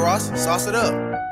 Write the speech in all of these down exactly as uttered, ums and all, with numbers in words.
Ross, sauce it up.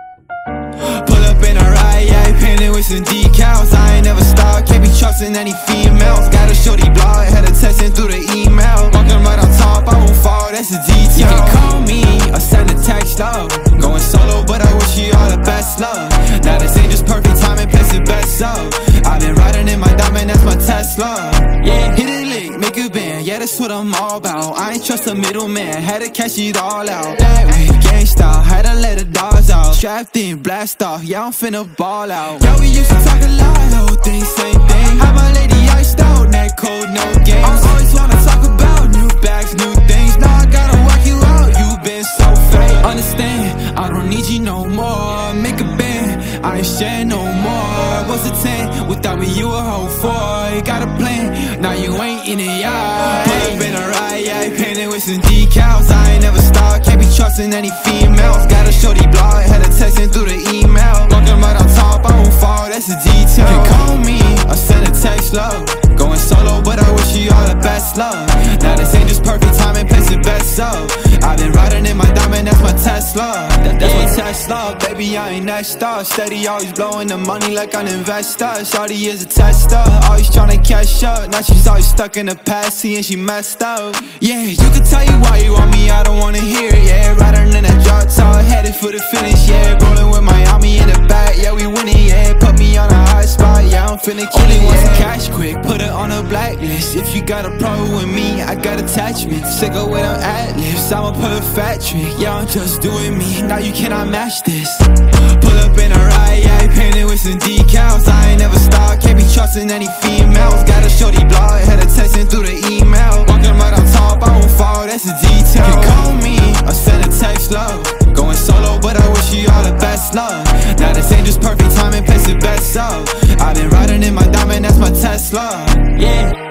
Pull up in a ride, yeah, painted with some decals. I ain't never stopped, can't be trusting any females. Got a shorty blog, had her texting through the email. Walking right on top, I won't fall, that's a detail. You can call me or send a text, love. Going solo, but I wish you all the best, love. Now this ain't just perfect timing, place it best, so I've been riding in my diamond, that's my Tesla. Yeah, hit it lick, make a band, yeah, that's what I'm all about. I ain't trust a middleman, had to cash it all out. That way, gang style, had to let the dogs out. Strapped in, blast off, yeah, I'm finna ball out. Yeah, we used to talk a lot, whole thing, same thing. Had my lady iced out, neck cold, no games. I always wanna talk about new bags, new things. Now I gotta work you out, you been so fake. Understand, I don't need you no more. Make a band, I ain't sharing no more. What's a ten? Without me, you a hoe for. You got a plan, now you ain't in it, yeah. Pull up in a ride, yeah, painted with some decals. I ain't never stopped, can't be trusting any females. Got a shorty blog, had her texting through the email. Walking right on top, I won't fall, that's a detail. You can call me or send a text, love. Going solo, but I wish you all the best, love. Now this ain't just perfect timing, place it best, so I've been riding in my diamond, that's my Tesla. That, that's my Tesla, baby, I ain't next up. Steady, always blowing the money like an investor. Shawty is a tester, always tryna catch up. Now she's always stuck in the past, seeing she messed up. Yeah, you can tell you why you want me, I don't wanna hear it, yeah. Riding in that drop top, headed for the finish, yeah. Rolling with Miami in the back, yeah, we winning, yeah. Put me on a high spot, yeah, I'm finna kill it, yeah. Cash quick, put it on a blacklist. If you got a problem with me, I got attachments. Sick of with them ad-libs, I'ma put a fat trick. Yeah, I'm just doing me, now you cannot match this. Pull up in a ride, yeah, painted with some decals. I ain't never stopped, can't be trusting any females. Got a shorty blog, had her texting through the email. Walking right on top, I won't fall, that's a detail. You can call me or send a text, love. Going solo, but I wish you all the best, love. Now this ain't just perfect timing, place it best, so I've been riding in my diamond, that's my Tesla. Yeah.